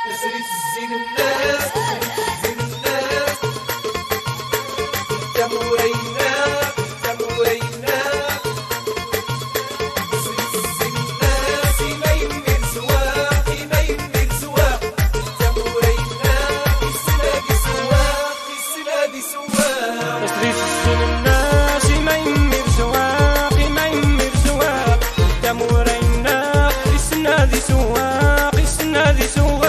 تسريت الزين الناس زين الناس تمورينا تمورينا تسريت الزين الناس ما يمر سواق ما يمر سواق تمورينا السنادي سواق السنادي سواق تسريت الزين الناس ما يمر سواق ما يمر سواق تمورينا السنادي سواق السنادي سواق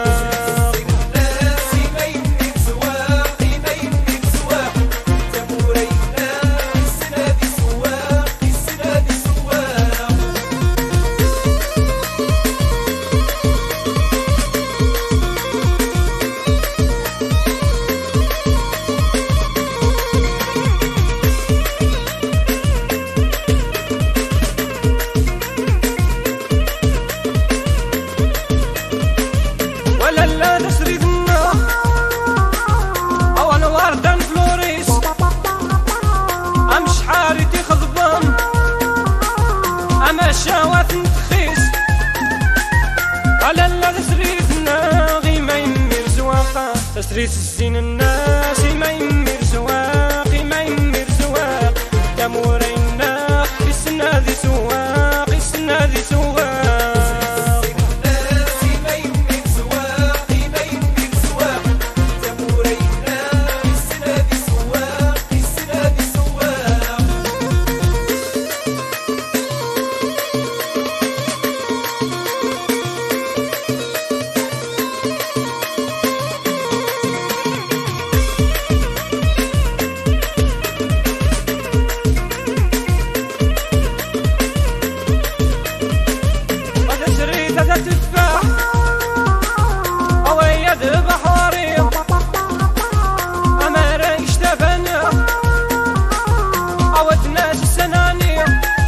شاوات نتخيس على لا تسريتنا غي ما يمر زواقا تسريت الزين الناس ما يمر زواقي ما يمر زواق تمورينا السنادي سواق السنادي سواق تتفاح أو يذبح وريق أما ريش تفنى أو تناس السنانية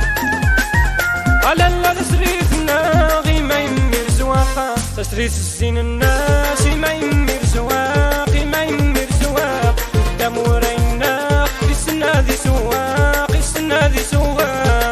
على لا تسريتنا غي ما يمر زواقا تسريت الزين الناس ما يمر زواقي ما يمر زواق تمورينا السنادي سواق السنادي سواق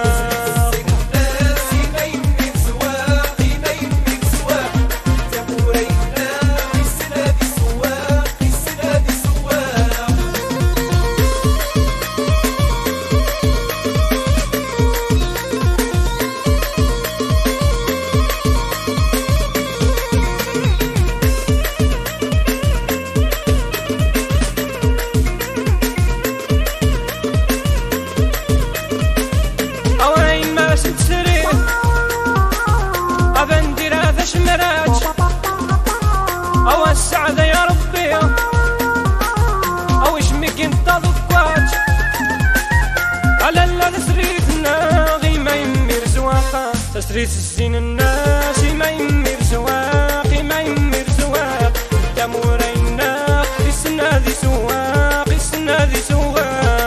شمراج أو السعادة يا ربي أو يشمك انت ضكواج على لا تسريتنا غي ما يمر زواقا تسريت الزين الناس ما يمر زواقي ما يمر زواق تمورينا السنادي سواق السنادي سواق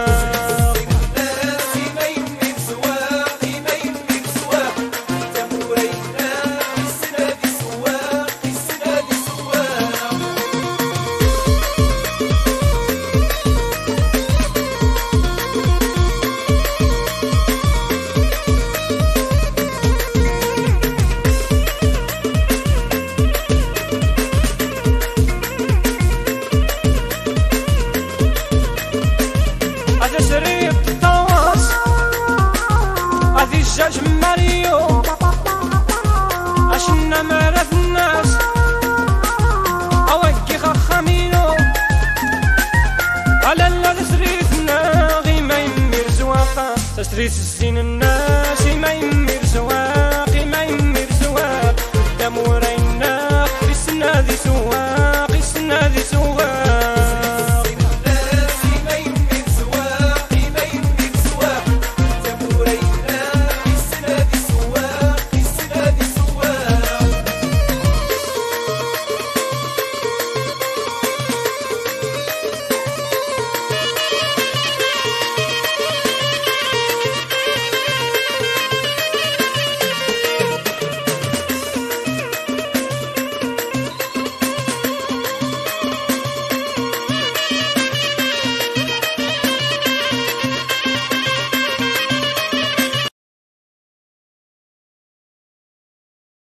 الجاج ماريو عشنا مرث الناس أوكي خخامينو على لا تسريتنا غي ما يمر زواقا تسريت الزين الناس